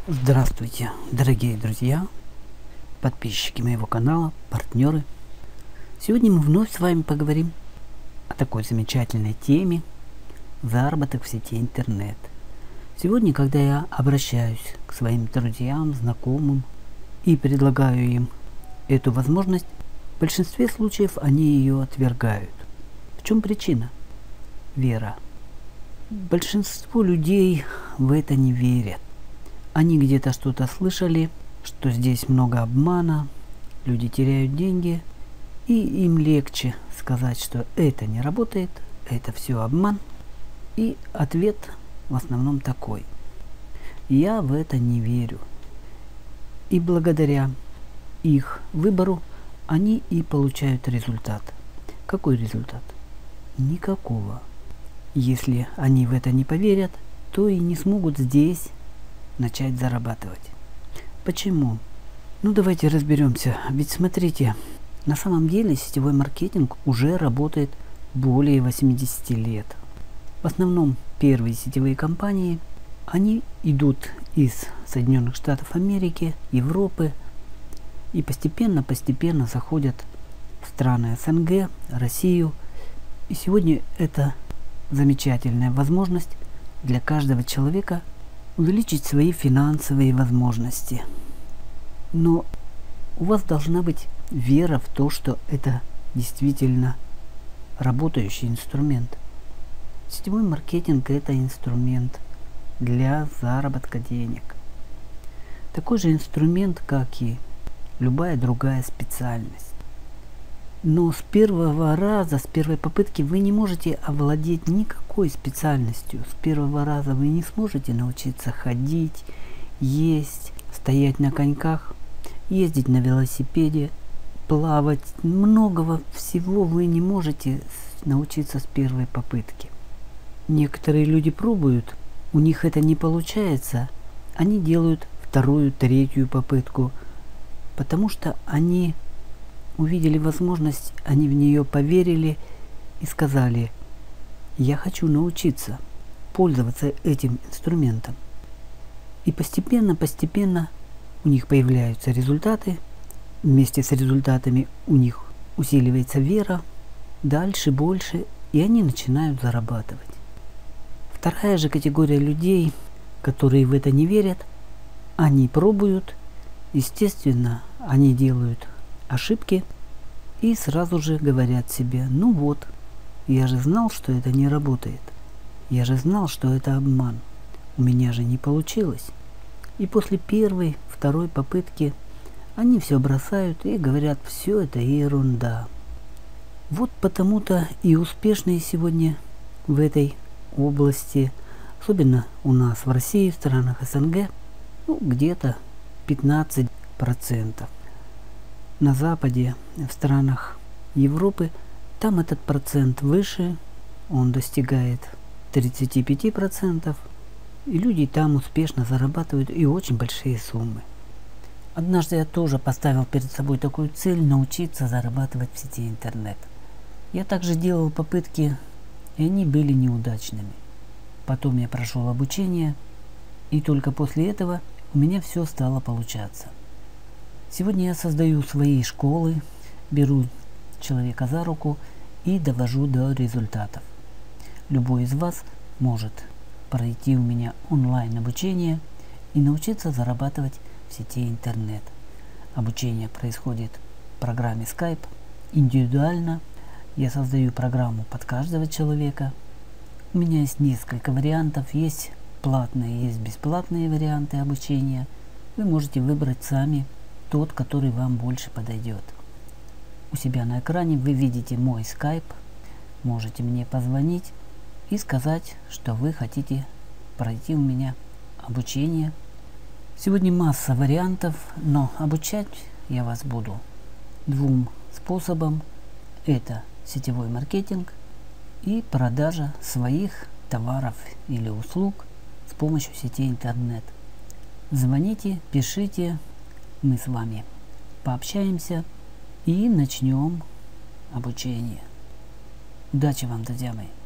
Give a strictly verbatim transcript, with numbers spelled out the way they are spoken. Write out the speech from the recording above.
Здравствуйте, дорогие друзья, подписчики моего канала, партнеры. Сегодня мы вновь с вами поговорим о такой замечательной теме — заработок в сети интернет. Сегодня, когда я обращаюсь к своим друзьям, знакомым и предлагаю им эту возможность, в большинстве случаев они ее отвергают. В чем причина? Вера. Большинство людей в это не верят. Они где-то что-то слышали, что здесь много обмана, люди теряют деньги, и им легче сказать, что это не работает, это все обман. И ответ в основном такой: я в это не верю. И благодаря их выбору они и получают результат. Какой результат? Никакого. Если они в это не поверят, то и не смогут здесь начать зарабатывать. Почему? Ну давайте разберемся. Ведь смотрите, на самом деле сетевой маркетинг уже работает более восьмидесяти лет. В основном первые сетевые компании, они идут из Соединенных Штатов Америки, Европы и постепенно-постепенно заходят в страны СНГ, Россию. И сегодня это замечательная возможность для каждого человека увеличить свои финансовые возможности. Но у вас должна быть вера в то, что это действительно работающий инструмент. Сетевой маркетинг — это инструмент для заработка денег. Такой же инструмент, как и любая другая специальность. Но с первого раза, с первой попытки вы не можете овладеть никакой специальностью. С первого раза вы не сможете научиться ходить, есть, стоять на коньках, ездить на велосипеде, плавать. Многого всего вы не можете научиться с первой попытки. Некоторые люди пробуют, у них это не получается, они делают вторую, третью попытку, потому что они увидели возможность, они в нее поверили и сказали: я хочу научиться пользоваться этим инструментом. И постепенно, постепенно у них появляются результаты. Вместе с результатами у них усиливается вера, дальше, больше, и они начинают зарабатывать. Вторая же категория людей, которые в это не верят, они пробуют, естественно, они делают ошибки и сразу же говорят себе: ну вот, я же знал, что это не работает, я же знал, что это обман, у меня же не получилось. И после первой, второй попытки они все бросают и говорят: все это ерунда. Вот потому-то и успешные сегодня в этой области, особенно у нас в России, в странах СНГ, ну, где-то пятнадцать процентов. На Западе, в странах Европы, там этот процент выше, он достигает тридцати пяти процентов, и люди там успешно зарабатывают и очень большие суммы. Однажды я тоже поставил перед собой такую цель — научиться зарабатывать в сети интернет. Я также делал попытки, и они были неудачными. Потом я прошел обучение, и только после этого у меня все стало получаться. Сегодня я создаю свои школы, беру человека за руку и довожу до результатов. Любой из вас может пройти у меня онлайн обучение и научиться зарабатывать в сети интернет. Обучение происходит в программе Skype, индивидуально. Я создаю программу под каждого человека. У меня есть несколько вариантов, есть платные, есть бесплатные варианты обучения. Вы можете выбрать сами тот, который вам больше подойдет. У себя на экране вы видите мой скайп, можете мне позвонить и сказать, что вы хотите пройти у меня обучение. Сегодня масса вариантов, но обучать я вас буду двум способам. Это сетевой маркетинг и продажа своих товаров или услуг с помощью сети интернет. Звоните, пишите, мы с вами пообщаемся и начнем обучение. Удачи вам, друзья мои!